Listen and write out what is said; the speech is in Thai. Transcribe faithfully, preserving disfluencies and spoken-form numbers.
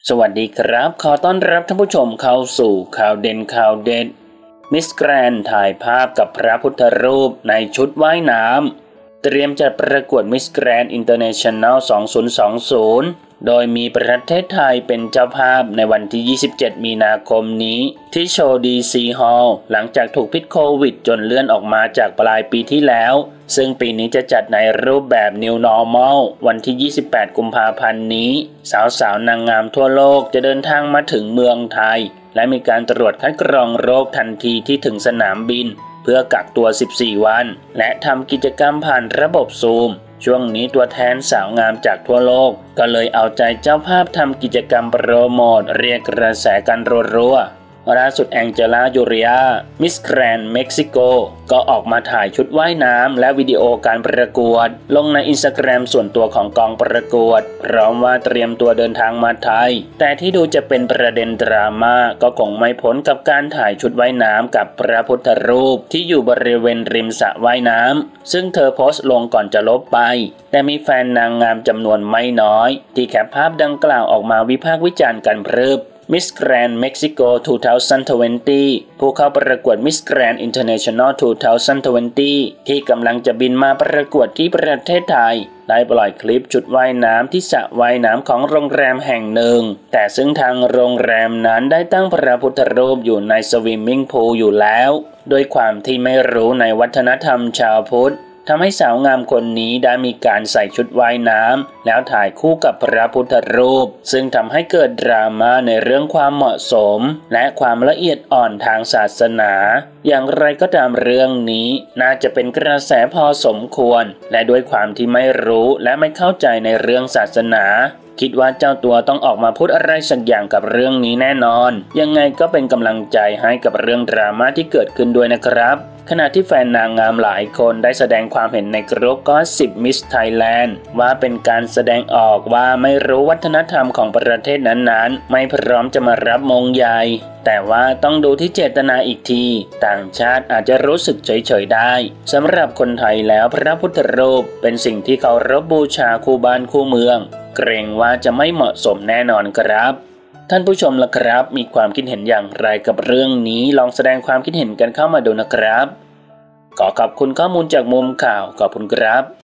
สวัสดีครับขอต้อนรับท่านผู้ชมเข้าสู่ข่าวเด่นข่าวเด็ดมิสแกรนด์ถ่ายภาพกับพระพุทธรูปในชุดว่ายน้ำเตรียมจัดประกวดมิสแกรนด์อินเตอร์เนชั่นแนลสองพันยี่สิบโดยมีประเทศไทยเป็นเจ้าภาพในวันที่ยี่สิบเจ็ดมีนาคมนี้ที่โชว์ ดี ซี Hall หลังจากถูกพิษโควิดจนเลื่อนออกมาจากปลายปีที่แล้วซึ่งปีนี้จะจัดในรูปแบบ New Normal วันที่ยี่สิบแปดกุมภาพันธ์นี้สาวๆนางงามทั่วโลกจะเดินทางมาถึงเมืองไทยและมีการตรวจคัดกรองโรคทันทีที่ถึงสนามบินเพื่อกักตัวสิบสี่วันและทำกิจกรรมผ่านระบบซูมช่วงนี้ตัวแทนสาวงามจากทั่วโลกก็เลยเอาใจเจ้าภาพทำกิจกรรมโปรโมทเรียกกระแสกันรัวๆล่าสุดแองเจล่ายูเรียมิสแกรนด์เม็กซิโกก็ออกมาถ่ายชุดว่ายน้ำและวิดีโอการประกวดลงในอินสตาแกรมส่วนตัวของกองประกวดพร้อมว่าเตรียมตัวเดินทางมาไทยแต่ที่ดูจะเป็นประเด็นดราม่าก็คงไม่พ้นกับการถ่ายชุดว่ายน้ำกับพระพุทธรูปที่อยู่บริเวณริมสระว่ายน้ำซึ่งเธอโพสต์ลงก่อนจะลบไปแต่มีแฟนนางงามจำนวนไม่น้อยที่แคปภาพดังกล่าวออกมาวิพากษ์วิจารณ์กันพรึบMiss Grand Mexico สองพันยี่สิบผู้เข้าประกวด Miss Grand International สองพันยี่สิบที่กำลังจะบินมาประกวดที่ประเทศไทยได้ปล่อยคลิปชุดว่ายน้ำที่สระว่ายน้ำของโรงแรมแห่งหนึ่งแต่ซึ่งทางโรงแรมนั้นได้ตั้งพระพุทธรูปอยู่ในสวิมมิ่งพูลอยู่แล้วโดยความที่ไม่รู้ในวัฒนธรรมชาวพุทธทำให้สาวงามคนนี้ได้มีการใส่ชุดว่ายน้ำแล้วถ่ายคู่กับพระพุทธรูปซึ่งทำให้เกิดดราม่าในเรื่องความเหมาะสมและความละเอียดอ่อนทางศาสนาอย่างไรก็ตามเรื่องนี้น่าจะเป็นกระแสพอสมควรและด้วยความที่ไม่รู้และไม่เข้าใจในเรื่องศาสนาคิดว่าเจ้าตัวต้องออกมาพูดอะไรสักอย่างกับเรื่องนี้แน่นอนยังไงก็เป็นกำลังใจให้กับเรื่องดราม่าที่เกิดขึ้นด้วยนะครับขณะที่แฟนนางงามหลายคนได้แสดงความเห็นในกรุ๊ปก็สิบ Miss Thailand ว่าเป็นการแสดงออกว่าไม่รู้วัฒนธรรมของประเทศนั้นๆไม่พร้อมจะมารับมงใหญ่แต่ว่าต้องดูที่เจตนาอีกทีต่างชาติอาจจะรู้สึกเฉยๆได้สำหรับคนไทยแล้วพระพุทธรูปเป็นสิ่งที่เคารพบูชาคู่บ้านคู่เมืองเกรงว่าจะไม่เหมาะสมแน่นอนครับท่านผู้ชมล่ะครับมีความคิดเห็นอย่างไรกับเรื่องนี้ลองแสดงความคิดเห็นกันเข้ามาดูนะครับขอขอบคุณข้อมูลจากมุมข่าวขอบคุณครับ